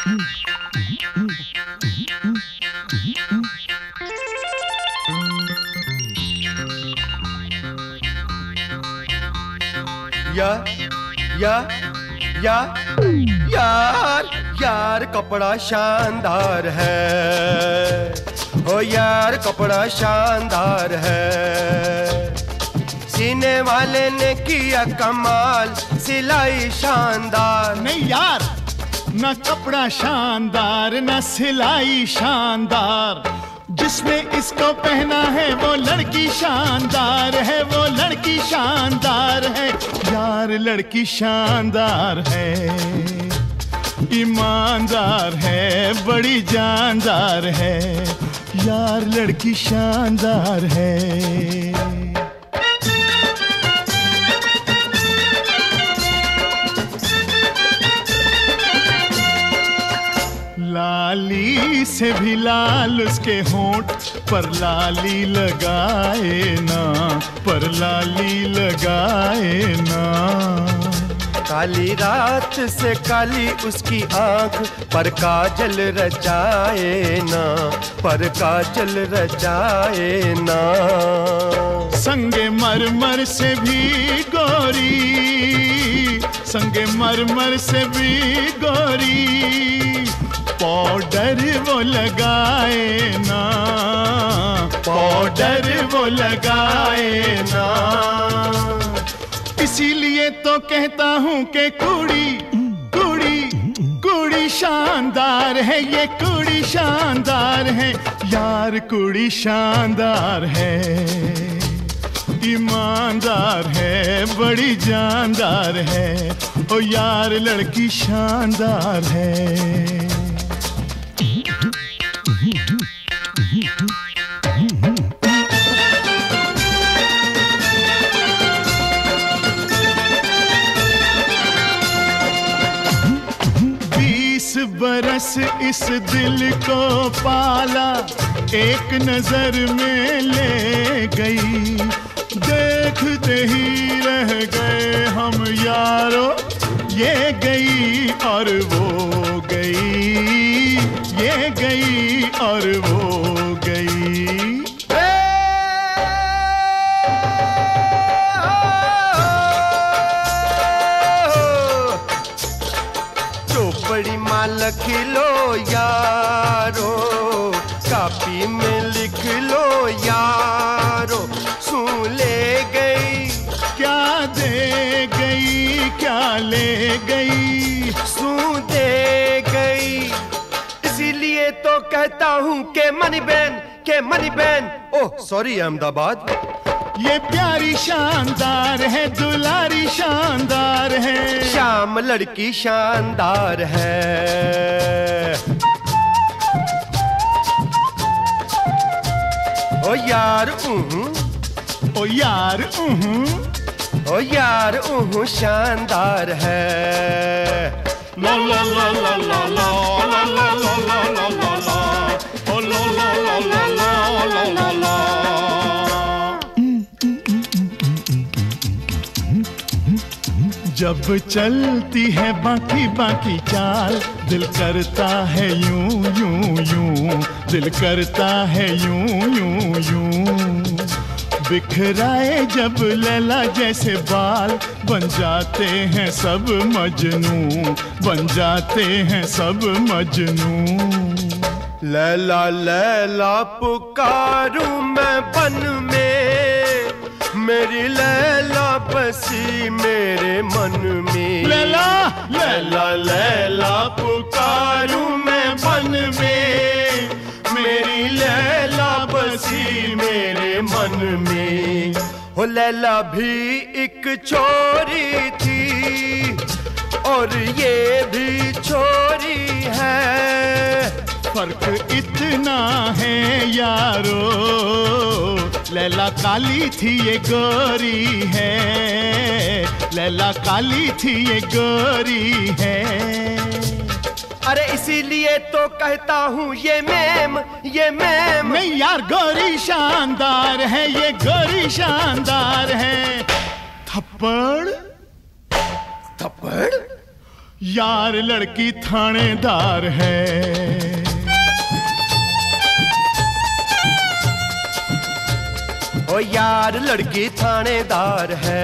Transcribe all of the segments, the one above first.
यार कपड़ा शानदार है, ओ यार कपड़ा शानदार है। सीने वाले ने किया कमाल, सिलाई शानदार। नहीं यार, ना कपड़ा शानदार ना सिलाई शानदार, जिसने इसको पहना है वो लड़की शानदार है, वो लड़की शानदार है। यार लड़की शानदार है, ईमानदार है, बड़ी जानदार है। यार लड़की शानदार है। लाली से भी लाल उसके होंठ, पर लाली लगाए ना, पर लाली लगाए ना। काली रात से काली उसकी आंख, पर काजल रचाए ना, पर काजल रचाए ना। संगे मरमर से भी गोरी, संगे मरमर से भी गोरी, पाउडर वो लगाए ना, पाउडर वो लगाए ना। इसीलिए तो कहता हूँ कि कुड़ी कुड़ी कुड़ी शानदार है, ये कुड़ी शानदार है। यार कुड़ी शानदार है, ईमानदार है, बड़ी जानदार है। ओ यार लड़की शानदार है। बरस इस दिल को पाला, एक नजर में ले गई, देखते ही रह गए हम यारो। ये गई और वो गई, ये गई और वो गई। बड़ी माल खिलो यारो, कापी में लिख लो यारो। सू ले गई, क्या दे गई, क्या ले गई, सू दे गई। इसीलिए तो कहता हूँ के money ban, oh sorry Ahmedabad. ये प्यारी शानदार है, दुलारी शानदार है। शाम लड़की शानदार है। ओ यार ओ यार ओ यार शानदार है। ला ला ला ला ला ला ला ला ला ला ला ला ला, ओ ला ला ला ला ला ला ला। जब चलती है बाकी बाकी चाल, दिल करता है यूं यूं यूं, दिल करता है यूं यूं यूं। बिखराए जब लैला जैसे बाल, बन जाते हैं सब मजनू, बन जाते हैं सब मजनू। लैला लैला पुकारूं मैं बन में, मेरी लैला बसी मेरे मन में। लैला लैला लैला पुकारूं मैं बन में, मेरी लैला बसी मेरे मन में। हो लैला भी एक छोरी थी और ये भी छोरी है। फर्क इतना है यारो, लैला काली थी ये गोरी है, लैला काली थी ये गोरी है। अरे इसीलिए तो कहता हूँ ये मैम नहीं यार, गोरी शानदार है, ये गोरी शानदार है। थप्पड़ थप्पड़ यार लड़की थानेदार है। ओ यार लड़की थानेदार है।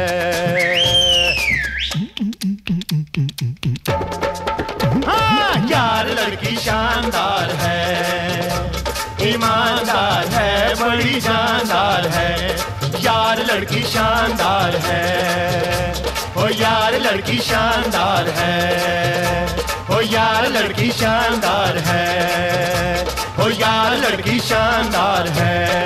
हाँ, यार लड़की शानदार है, ईमानदार है, बड़ी जानदार है। यार लड़की शानदार है, ओ यार लड़की शानदार है, ओ यार लड़की शानदार है, ओ यार लड़की शानदार है।